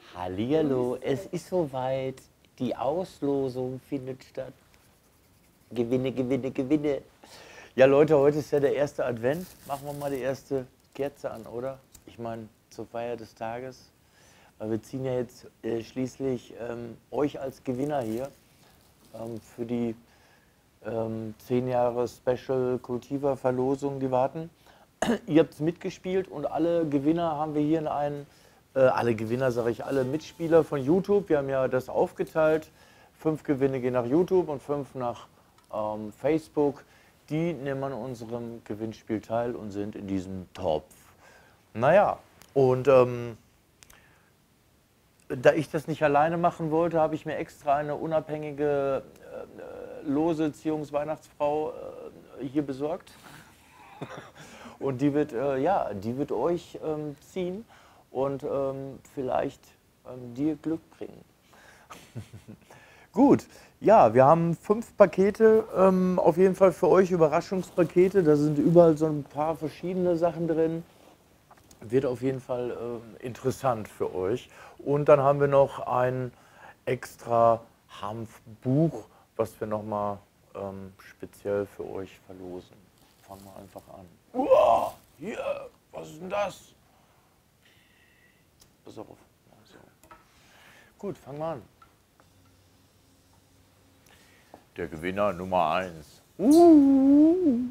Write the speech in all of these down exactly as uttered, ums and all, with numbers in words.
Hallihallo, es ist soweit. Die Auslosung findet statt. Gewinne, Gewinne, Gewinne. Ja, Leute, heute ist ja der erste Advent. Machen wir mal die erste Kerze an, oder? Ich meine, zur Feier des Tages. Weil wir ziehen ja jetzt äh, schließlich ähm, euch als Gewinner hier ähm, für die ähm, zehn Jahre Special Cultiva Verlosung, die warten. Ihr habt mitgespielt und alle Gewinner haben wir hier in einen, äh, alle Gewinner sage ich, alle Mitspieler von YouTube. Wir haben ja das aufgeteilt. Fünf Gewinne gehen nach YouTube und fünf nach ähm, Facebook. Die nehmen an unserem Gewinnspiel teil und sind in diesem Topf. Naja, und ähm, da ich das nicht alleine machen wollte, habe ich mir extra eine unabhängige äh, Lose-Weihnachtsfrau äh, hier besorgt. Und die wird, äh, ja, die wird euch ähm, ziehen und ähm, vielleicht ähm, dir Glück bringen. Gut, ja, wir haben fünf Pakete, ähm, auf jeden Fall für euch Überraschungspakete. Da sind überall so ein paar verschiedene Sachen drin. Wird auf jeden Fall äh, interessant für euch. Und dann haben wir noch ein extra Hanfbuch, was wir nochmal ähm, speziell für euch verlosen. Fangen wir einfach an. Uah, hier, was ist denn das? Pass auf. So. Gut, fangen wir an. Der Gewinner Nummer eins. Uh.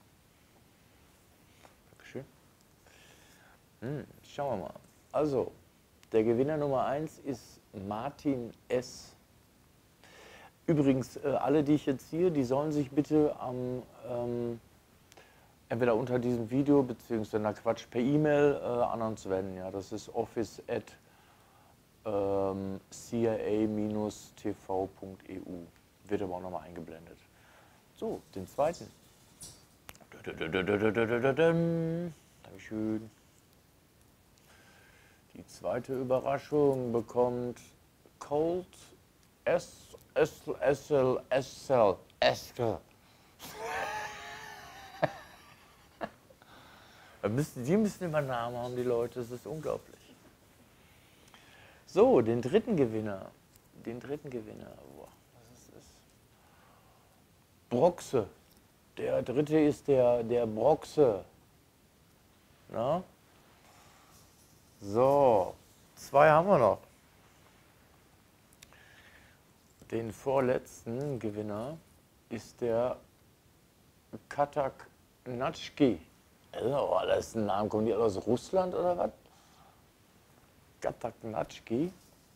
Dankeschön. Hm, schauen wir mal. Also, der Gewinner Nummer eins ist Martin S. Übrigens, äh, alle, die ich jetzt sehe, die sollen sich bitte am ähm, entweder unter diesem Video beziehungsweise na Quatsch per E-Mail äh, an uns wenden. Ja, das ist office at ähm, c i a dash t v punkt e u. Wird aber auch nochmal eingeblendet. So, den zweiten. Dankeschön. Die zweite Überraschung bekommt Cold S S S L S L S L. Die müssen immer Namen haben, die Leute, das ist unglaublich. So, den dritten Gewinner. Den dritten Gewinner. Boah, was ist das? Broxe. Der dritte ist der, der Broxe. Na? So, zwei haben wir noch. Den vorletzten Gewinner ist der Katak Natschki. Oh, das ist ein Name. Kommen die alle aus Russland oder was? Kataknatschki.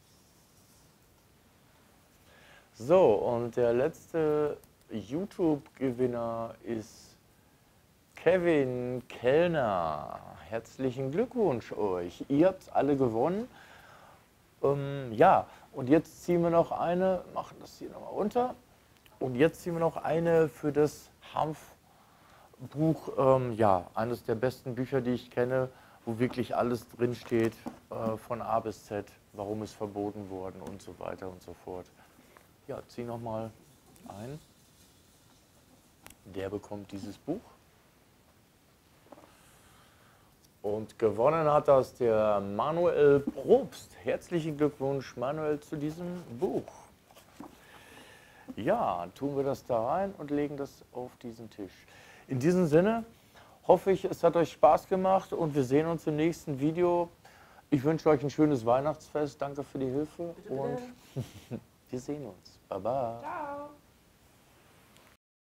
So, und der letzte YouTube-Gewinner ist Kevin Kellner. Herzlichen Glückwunsch euch. Ihr habt alle gewonnen. Ähm, ja, und jetzt ziehen wir noch eine, machen das hier nochmal runter. Und jetzt ziehen wir noch eine für das Hanf. Buch, ähm, ja, eines der besten Bücher, die ich kenne, wo wirklich alles drin steht, äh, von A bis Z, warum es verboten worden und so weiter und so fort. Ja, zieh nochmal ein. Der bekommt dieses Buch. Und gewonnen hat das der Manuel Probst. Herzlichen Glückwunsch, Manuel, zu diesem Buch. Ja, tun wir das da rein und legen das auf diesen Tisch. In diesem Sinne hoffe ich, es hat euch Spaß gemacht und wir sehen uns im nächsten Video. Ich wünsche euch ein schönes Weihnachtsfest. Danke für die Hilfe und wir sehen uns. Baba. Ciao.